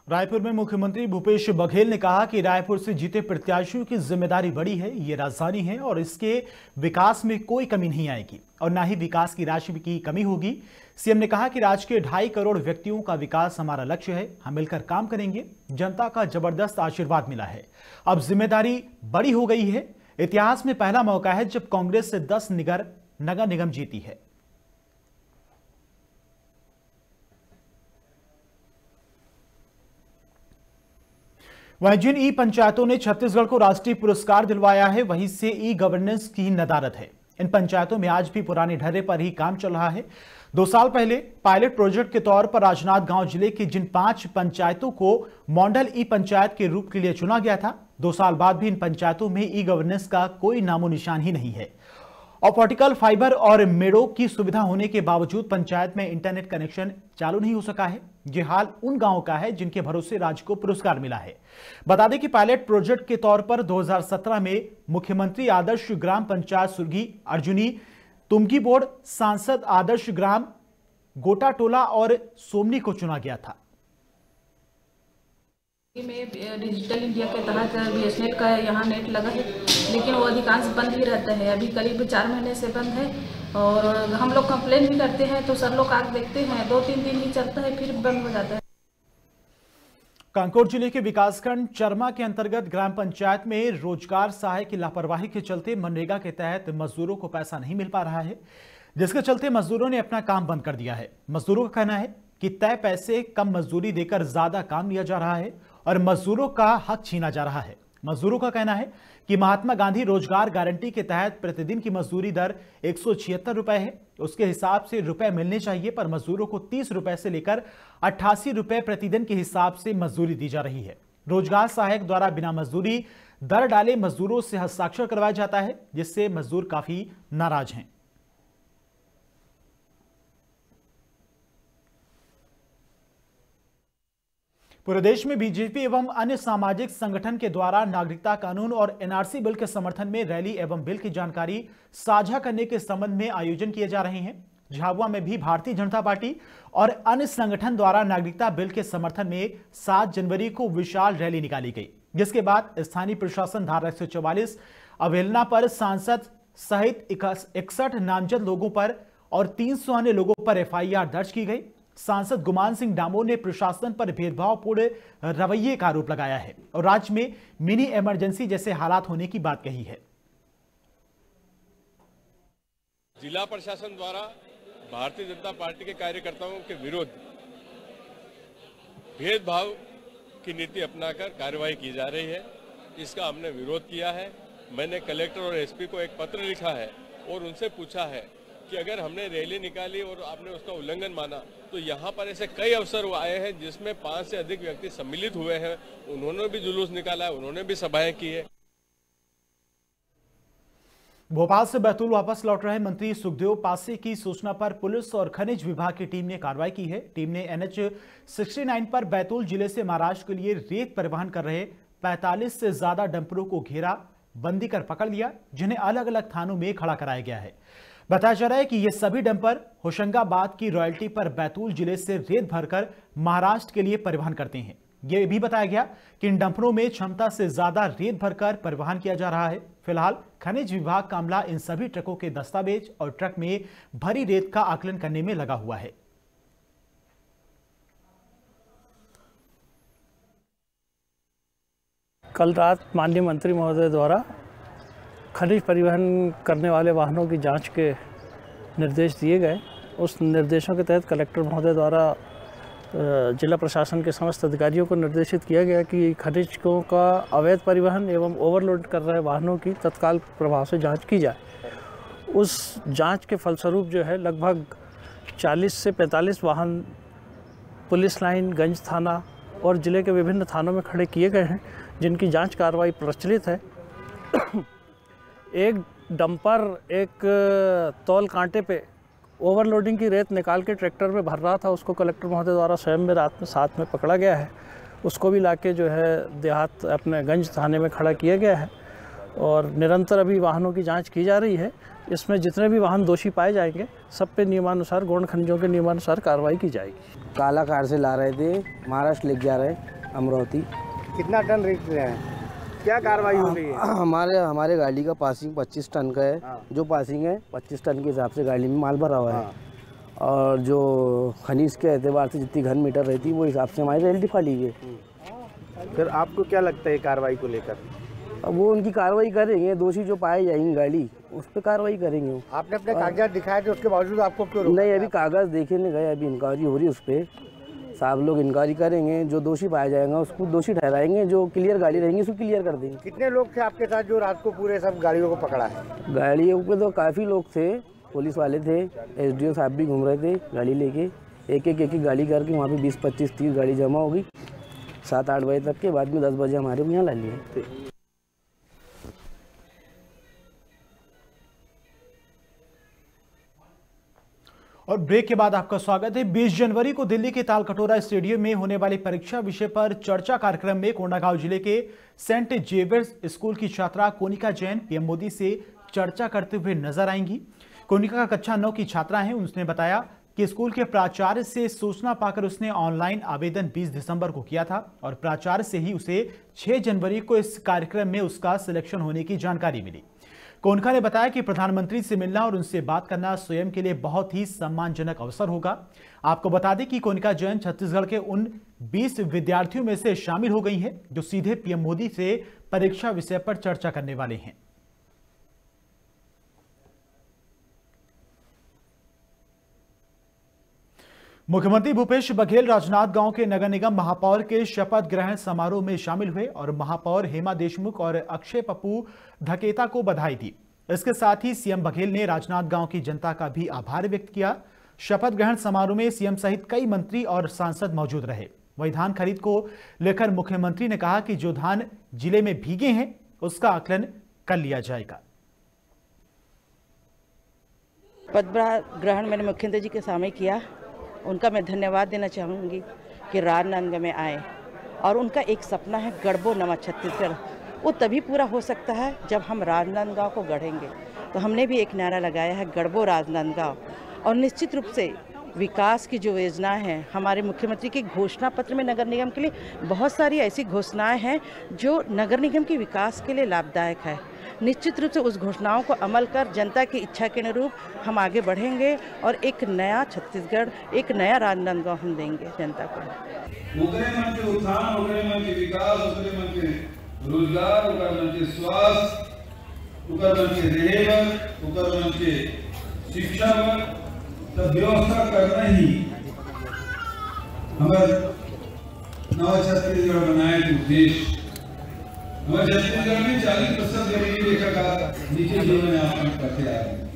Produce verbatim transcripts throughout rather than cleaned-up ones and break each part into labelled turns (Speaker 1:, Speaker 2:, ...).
Speaker 1: रायपुर में मुख्यमंत्री भूपेश बघेल ने कहा कि रायपुर से जीते प्रत्याशियों की जिम्मेदारी बड़ी है। ये राजधानी है और इसके विकास में कोई कमी नहीं आएगी और न ही विकास की राशि की कमी होगी। सीएम ने कहा कि राज्य के ढाई करोड़ व्यक्तियों का विकास हमारा लक्ष्य है। हम मिलकर काम करेंगे। जनता का जबरदस्त आशीर्वाद मिला है। अब जिम्मेदारी बड़ी हो गई है। इतिहास में पहला मौका है जब कांग्रेस से दस निगर नगर निगम जीती है। वहीं जिन ई पंचायतों ने छत्तीसगढ़ को राष्ट्रीय पुरस्कार दिलवाया है, वहीं से ई गवर्नेंस की नदारत है। इन पंचायतों में आज भी पुराने ढर्रे पर ही काम चल रहा है। दो साल पहले पायलट प्रोजेक्ट के तौर पर राजनांदगांव जिले की जिन पांच पंचायतों को मॉडल ई पंचायत के रूप के लिए चुना गया था, दो साल बाद भी इन पंचायतों में ई गवर्नेंस का कोई नामो निशान ही नहीं है। ऑप्टिकल फाइबर और मेडो की सुविधा होने के बावजूद पंचायत में इंटरनेट कनेक्शन चालू नहीं हो सका है। यह हाल उन गांवों का है जिनके भरोसे राज्य को पुरस्कार मिला है। बता दें कि पायलट प्रोजेक्ट के तौर पर दो हज़ार सत्रह में मुख्यमंत्री आदर्श ग्राम पंचायत सुरगी अर्जुनी, तुमकी बोर्ड, सांसद आदर्श ग्राम गोटाटोला और सोमनी को चुना गया था।
Speaker 2: में डिजिटल इंडिया के तहत बीएसएनएल का यहाँ नेट लगा है, लेकिन वो अधिकांश बंद ही रहता है। अभी करीब चार महीने से बंद है और हम लोग कंप्लेन भी करते हैं तो सर लोग आकर देखते हैं, दो तीन दिन ही चलता है फिर बंद हो जाता है।
Speaker 1: कांकेर जिले के विकासखंड चरमा के अंतर्गत ग्राम पंचायत में रोजगार सहायक की लापरवाही के चलते मनरेगा के तहत मजदूरों को पैसा नहीं मिल पा रहा है, जिसके चलते मजदूरों ने अपना काम बंद कर दिया है। मजदूरों का कहना है कि तय पैसे कम मजदूरी देकर ज्यादा काम लिया जा रहा है और मजदूरों का हक छीना जा रहा है। मजदूरों का कहना है कि महात्मा गांधी रोजगार गारंटी के तहत प्रतिदिन की मजदूरी दर एक सौ छिहत्तर रुपए है। उसके हिसाब से रुपए मिलने चाहिए, पर मजदूरों को तीस रुपए से लेकर अट्ठासी रुपए प्रतिदिन के हिसाब से मजदूरी दी जा रही है। रोजगार सहायक द्वारा बिना मजदूरी दर डाले मजदूरों से हस्ताक्षर करवाया जाता है, जिससे मजदूर काफी नाराज हैं। पूरे देश में बीजेपी एवं अन्य सामाजिक संगठन के द्वारा नागरिकता कानून और एनआरसी बिल के समर्थन में रैली एवं बिल की जानकारी साझा करने के संबंध में आयोजन किए जा रहे हैं। झाबुआ में भी भारतीय जनता पार्टी और अन्य संगठन द्वारा नागरिकता बिल के समर्थन में सात जनवरी को विशाल रैली निकाली गई, जिसके बाद स्थानीय प्रशासन धारा एक सौ चौवालीस अवहेलना पर सांसद सहित इकसठ नामजद लोगों पर और तीन सौ अन्य लोगों पर एफ आई आर दर्ज की गई। सांसद गुमान सिंह डामोर ने प्रशासन पर भेदभावपूर्ण रवैये का आरोप लगाया है और राज्य में मिनी इमरजेंसी जैसे हालात होने की बात कही है।
Speaker 3: जिला प्रशासन द्वारा भारतीय जनता पार्टी के कार्यकर्ताओं के विरुद्ध भेदभाव की नीति अपनाकर कार्रवाई की जा रही है। इसका हमने विरोध किया है। मैंने कलेक्टर और एसपी को एक पत्र लिखा है और उनसे पूछा है कि अगर हमने रैली निकाली और आपने उसका उल्लंघन माना तो यहाँ पर ऐसे कई अवसर आए हैं जिसमें पांच से अधिक व्यक्ति सम्मिलित हुए हैं, उन्होंने भी जुलूस निकाला है, उन्होंने भी सभाएं की है।
Speaker 1: भोपाल से बैतूल वापस लौट रहे मंत्री सुखदेव पासे की सूचना पर पुलिस और खनिज विभाग की टीम ने कार्रवाई की है। टीम ने एन एच उनहत्तर पर बैतूल जिले से महाराष्ट्र के लिए रेत परिवहन कर रहे पैंतालीस से ज्यादा डंपरों को घेरा बंदी कर पकड़ लिया, जिन्हें अलग अलग थानों में खड़ा कराया गया है। बताया जा रहा है कि ये सभी डंपर होशंगाबाद की रॉयल्टी पर बैतूल जिले से रेत भरकर महाराष्ट्र के लिए परिवहन करते हैं। यह भी बताया गया कि इन डंपरों में क्षमता से ज्यादा रेत भरकर परिवहन किया जा रहा है। फिलहाल खनिज विभाग का अमला इन सभी ट्रकों के दस्तावेज और ट्रक में भरी रेत का आकलन करने में लगा हुआ है।
Speaker 4: कल रात माननीय मंत्री महोदय द्वारा खनिज परिवहन करने वाले वाहनों की जांच के निर्देश दिए गए। उस निर्देशों के तहत कलेक्टर महोदय द्वारा जिला प्रशासन के समस्त अधिकारियों को निर्देशित किया गया कि खनिजों का अवैध परिवहन एवं ओवरलोड कर रहे वाहनों की तत्काल प्रभाव से जांच की जाए। उस जांच के फलस्वरूप जो है लगभग चालीस से पैंतालीस वाहन पुलिस लाइन, गंज थाना और ज़िले के विभिन्न थानों में खड़े किए गए हैं, जिनकी जाँच कार्रवाई प्रचलित है। एक डंपर एक तौल कांटे पे ओवरलोडिंग की रेत निकाल के ट्रैक्टर में भर रहा था, उसको कलेक्टर महोदय द्वारा स्वयं में रात में साथ में पकड़ा गया है। उसको भी लाके जो है देहात अपने गंज थाने में खड़ा किया गया है और निरंतर अभी वाहनों की जांच की जा रही है। इसमें जितने भी वाहन दोषी पाए जाएंगे सब पे नियमानुसार, गौण खनिजों के नियमानुसार कार्रवाई की जाएगी।
Speaker 5: काला कार से ला रहे थे, महाराष्ट्र लेके जा रहे अमरावती।
Speaker 6: कितना टन रेट रहे हैं, क्या कार्रवाई हो रही है?
Speaker 5: हमारे हमारे गाड़ी का पासिंग पच्चीस टन का है।
Speaker 6: हाँ।
Speaker 5: जो पासिंग है पच्चीस टन के हिसाब से गाड़ी में माल भरा हुआ है।
Speaker 6: हाँ।
Speaker 5: और जो खनिज के एतबार से जितनी घन मीटर रहती है वो हिसाब से हमारी रैल्टी फाड़ी है।
Speaker 6: फिर आपको क्या लगता है कार्रवाई को लेकर?
Speaker 5: अब वो उनकी कार्रवाई करेंगे, दोषी जो पाए जाएंगे गाड़ी उस पर कार्रवाई करेंगे वो।
Speaker 6: आपने अपने कागजात दिखाए थे, उसके बावजूद आपको क्यों रोका?
Speaker 5: नहीं, अभी कागज़ देखे नहीं गए, अभी इंक्वायरी हो रही है उस पर। साहब लोग इंक्वायरी करेंगे, जो दोषी पाया जाएगा उसको दोषी ठहराएंगे, जो क्लियर गाड़ी रहेंगी उसको क्लियर कर देंगे।
Speaker 6: कितने लोग थे आपके साथ जो रात को पूरे सब गाड़ियों को पकड़ा है?
Speaker 5: गाड़ियों पे तो काफ़ी लोग थे, पुलिस वाले थे, एसडीओ साहब भी घूम रहे थे गाड़ी लेके। एक एक एक एक गाड़ी करके वहाँ पे बीस पच्चीस तीस गाड़ी जमा होगी सात आठ बजे तक के बाद में दस बजे हमारे यहाँ ला लिए।
Speaker 1: और ब्रेक के बाद आपका स्वागत है। बीस जनवरी को दिल्ली के तालकटोरा स्टेडियम में होने वाली परीक्षा विषय पर चर्चा कार्यक्रम में कोंडागांव जिले के सेंट जेवियर्स स्कूल की छात्रा कोनिका जैन पीएम मोदी से चर्चा करते हुए नजर आएंगी। कोनिका का कक्षा नौ की छात्रा है। उसने बताया कि स्कूल के प्राचार्य से सूचना पाकर उसने ऑनलाइन आवेदन बीस दिसंबर को किया था और प्राचार्य से ही उसे छह जनवरी को इस कार्यक्रम में उसका सिलेक्शन होने की जानकारी मिली। कोनिका ने बताया कि प्रधानमंत्री से मिलना और उनसे बात करना स्वयं के लिए बहुत ही सम्मानजनक अवसर होगा। आपको बता दें कि कोनिका जैन छत्तीसगढ़ के उन बीस विद्यार्थियों में से शामिल हो गई हैं जो सीधे पीएम मोदी से परीक्षा विषय पर चर्चा करने वाले हैं। मुख्यमंत्री भूपेश बघेल राजनांदगांव के नगर निगम महापौर के शपथ ग्रहण समारोह में शामिल हुए और महापौर हेमा देशमुख और अक्षय पप्पू धकेता को बधाई दी। इसके साथ ही सीएम बघेल ने राजनांदगांव की जनता का भी आभार व्यक्त किया। शपथ ग्रहण समारोह में सीएम सहित कई मंत्री और सांसद मौजूद रहे। वहीं धान खरीद को लेकर मुख्यमंत्री ने कहा कि जो धान जिले में भीगे हैं उसका आकलन कर लिया जाएगा।
Speaker 7: पदभार ग्रहण मैंने मुख्यमंत्री जी के सामने किया, उनका मैं धन्यवाद देना चाहूँगी कि राजनांदगांव में आए और उनका एक सपना है गढ़बो नवा छत्तीसगढ़, वो तभी पूरा हो सकता है जब हम राजनांदगांव को गढ़ेंगे। तो हमने भी एक नारा लगाया है गढ़बो राजनांदगांव। और निश्चित रूप से विकास की जो योजना है हमारे मुख्यमंत्री के घोषणा पत्र में नगर निगम के लिए बहुत सारी ऐसी घोषणाएं हैं जो नगर निगम के विकास के लिए लाभदायक है। निश्चित रूप से उस घोषणाओं को अमल कर जनता की इच्छा के अनुरूप हम आगे बढ़ेंगे और एक नया छत्तीसगढ़, एक नया राजनांदगांव हम देंगे जनता को।
Speaker 8: मुख्यमंत्री उत्थान, मुख्यमंत्री विकास, मुख्यमंत्री रोजगार, मुख्यमंत्री स्वास्थ्य, मुख्यमंत्री रेल, मुख्यमंत्री शिक्षा तब व्यवस्था करना ही हमारे नवा छत्तीसगढ़ बनाए के उद्देश्य। हमारे छत्तीसगढ़ में चालीस प्रतिशत गरीबी रेखा का नीचे जीवन यापन करते आ रहे हैं।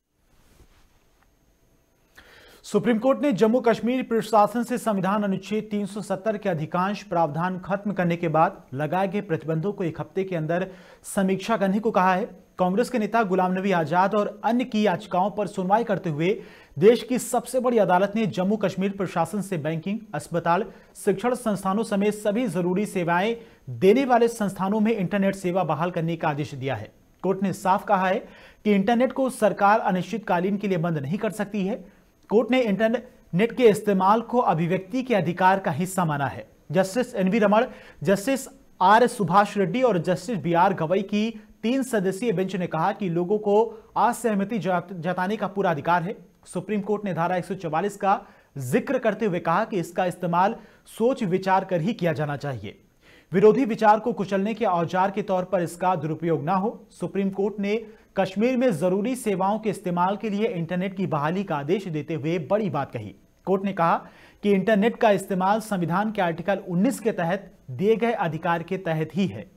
Speaker 1: सुप्रीम कोर्ट ने जम्मू कश्मीर प्रशासन से संविधान अनुच्छेद तीन सौ सत्तर के अधिकांश प्रावधान खत्म करने के बाद लगाए गए प्रतिबंधों को एक हफ्ते के अंदर समीक्षा करने को कहा है। कांग्रेस के नेता गुलाम नबी आजाद और अन्य की याचिकाओं पर सुनवाई करते हुए देश की सबसे बड़ी अदालत ने जम्मू कश्मीर प्रशासन से बैंकिंग, अस्पताल, शिक्षण संस्थानों समेत सभी जरूरी सेवाएं देने वाले संस्थानों में इंटरनेट सेवा बहाल करने का आदेश दिया है। कोर्ट ने साफ कहा है कि इंटरनेट को सरकार अनिश्चितकालीन के लिए बंद नहीं कर सकती है। कोर्ट ने इंटरनेट के इस्तेमाल को अभिव्यक्ति के अधिकार का हिस्सा माना है। Justice N V Ramana, justice R Subhash Reddy और जस्टिस बी आर गवई की तीन सदस्यीय बेंच ने कहा कि लोगों को असहमति जताने का पूरा अधिकार है। सुप्रीम कोर्ट ने धारा एक सौ चौवालीस का जिक्र करते हुए कहा कि इसका इस्तेमाल सोच विचार कर ही किया जाना चाहिए। विरोधी विचार को कुचलने के औजार के तौर पर इसका दुरुपयोग ना हो। सुप्रीम कोर्ट ने कश्मीर में जरूरी सेवाओं के इस्तेमाल के लिए इंटरनेट की बहाली का आदेश देते हुए बड़ी बात कही। कोर्ट ने कहा कि इंटरनेट का इस्तेमाल संविधान के आर्टिकल उन्नीस के तहत दिए गए अधिकार के तहत ही है।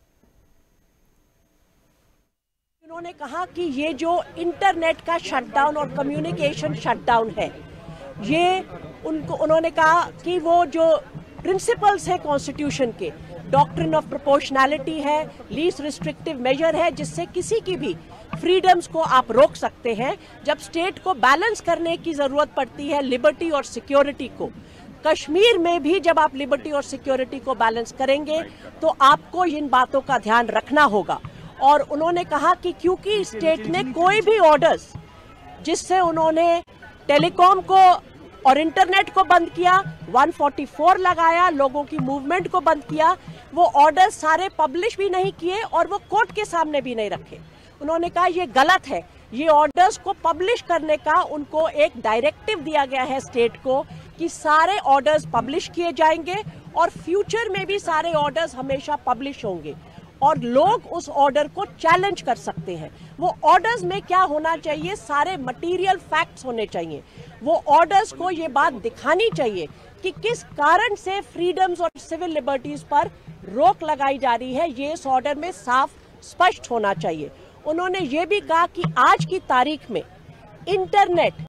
Speaker 9: उन्होंने कहा कि ये जो इंटरनेट का शटडाउन और कम्युनिकेशन शटडाउन है, ये उनको उन्होंने कहा कि वो जो प्रिंसिपल्स है कॉन्स्टिट्यूशन के, डॉक्ट्रिन ऑफ प्रोपोर्शनैलिटी है, लीस्ट रिस्ट्रिक्टिव मेजर है, जिससे किसी की भी फ्रीडम्स को आप रोक सकते हैं। जब स्टेट को बैलेंस करने की जरूरत पड़ती है लिबर्टी और सिक्योरिटी को, कश्मीर में भी जब आप लिबर्टी और सिक्योरिटी को बैलेंस करेंगे तो आपको इन बातों का ध्यान रखना होगा। और उन्होंने कहा कि क्योंकि स्टेट ने कोई भी ऑर्डर्स जिससे उन्होंने टेलीकॉम को और इंटरनेट को बंद किया, एक सौ चौवालीस लगाया, लोगों की मूवमेंट को बंद किया। वो ऑर्डर सारे पब्लिश भी नहीं किए और वो कोर्ट के सामने भी नहीं रखे। उन्होंने कहा ये गलत है, ये ऑर्डर्स को पब्लिश करने का उनको एक डायरेक्टिव दिया गया है स्टेट को कि सारे ऑर्डर्स पब्लिश किए जाएंगे और फ्यूचर में भी सारे ऑर्डर्स हमेशा पब्लिश होंगे और लोग उस ऑर्डर को चैलेंज कर सकते हैं। वो ऑर्डर्स में क्या होना चाहिए, सारे मटेरियल फैक्ट्स होने चाहिए। वो ऑर्डर्स को ये बात दिखानी चाहिए कि किस कारण से फ्रीडम्स और सिविल लिबर्टीज पर रोक लगाई जा रही है, ये इस ऑर्डर में साफ स्पष्ट होना चाहिए। उन्होंने ये भी कहा कि आज की तारीख में इंटरनेट